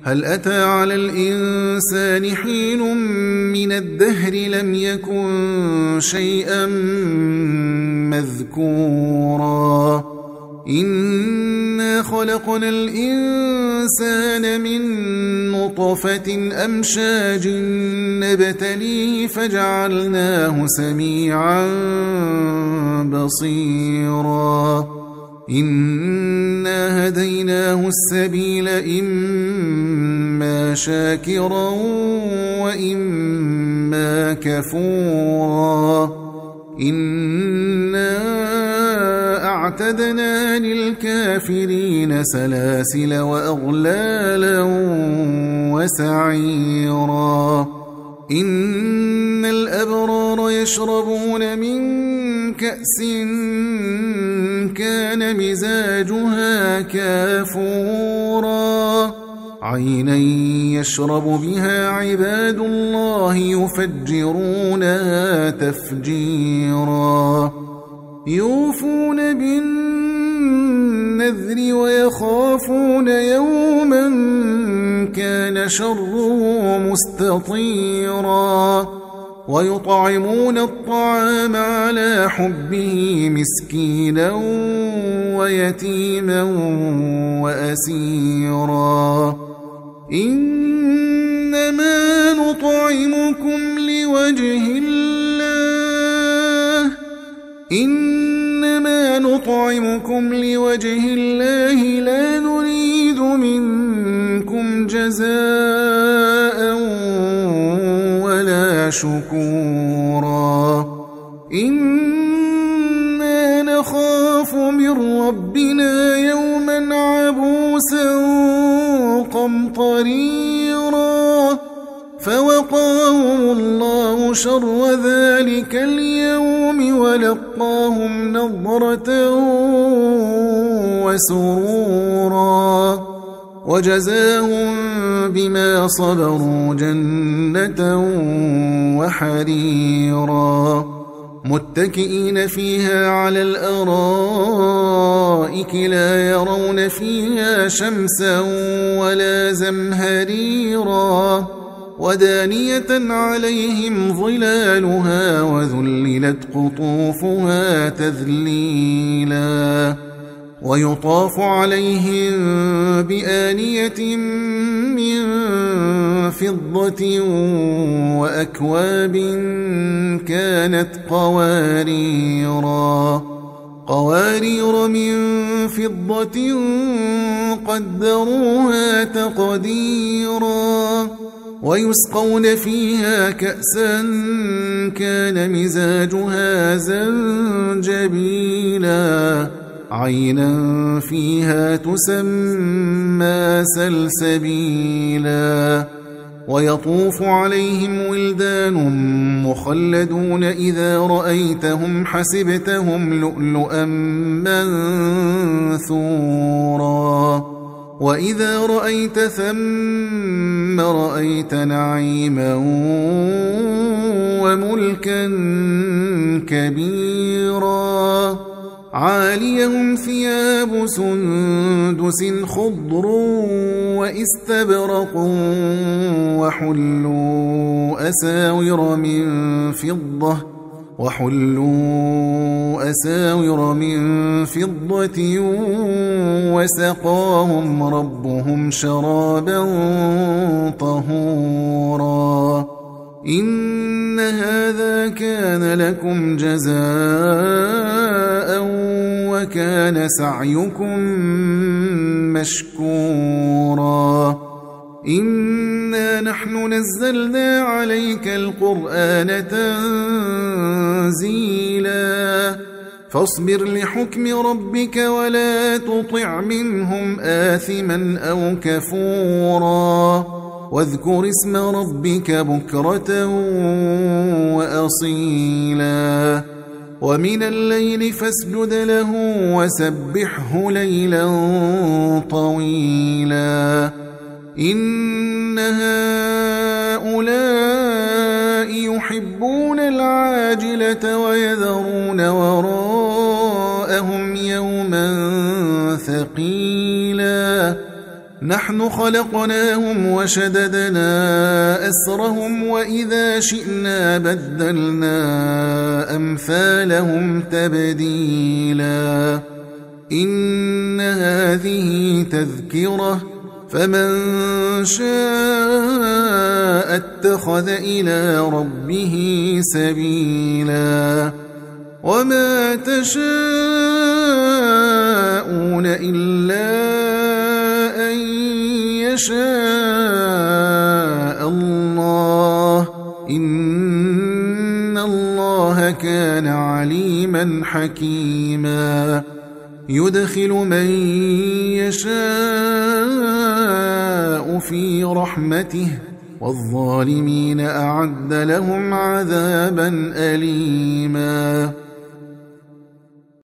هل أتى على الإنسان حين من الدهر لم يكن شيئا مذكورا إنا خلقنا الإنسان من نطفة أمشاج نبتليه فجعلناه سميعا بصيرا إنا هديناه السبيل إما شاكرا وإما كفورا إنا أعتدنا للكافرين سلاسل وأغلالا وسعيرا إن الأبرار يشربون من كأس كان مزاجها كافورا عينا يشرب بها عباد الله يفجرونها تفجيرا يوفون بالنذر ويخافون يوما كان شره مستطيرا ويطعمون الطعام على حبه مسكينا ويتيما وأسيرا إنما نطعمكم لوجه الله لا نريد منكم جزاء ولا شكورا إنا نخاف من ربنا يوما عبوسا قمطريرا فوقاهم الله شر ذلك اليوم ولقاهم نضرة وسرورا وجزاهم بما صبروا جنة وحريرا متكئين فيها على الأرائك لا يرون فيها شمسا ولا زمهريرا ودانية عليهم ظلالها وذللت قطوفها تذليلا ويطاف عليهم بآنية من فضة وأكواب كانت قوارير من فضة قدروها تقديرا ويسقون فيها كأسا كان مزاجها زنجبيلا عينا فيها تسمى سلسبيلا ويطوف عليهم ولدان مخلدون إذا رأيتهم حسبتهم لؤلؤا منثورا وإذا رأيت ثم رأيت نعيما وملكا كبيرا عاليهم ثياب سندس خضر واستبرق وحلوا أساور من فضة وسقاهم ربهم شرابا طهورا إن هذا كان لكم جزاء وكان سعيكم مشكورا إنا نحن نزلنا عليك القرآن تنزيلا فاصبر لحكم ربك ولا تطع منهم آثما أو كفورا واذكر اسم ربك بكرة وأصيلا ومن الليل فاسجد له وسبحه ليلا طويلا إن هؤلاء يحبون العاجلة ويذرون وراءهم يوما ثقيلا نحن خلقناهم وشددنا أسرهم وإذا شئنا بدلنا أمثالهم تبديلا إن هذه تذكرة فمن شاء اتخذ إلى ربه سبيلا وما تشاءون إلا أن يشاء الله إن الله كان عليما حكيما يدخل من يشاء في رحمته والظالمين أعد لهم عذابا أليما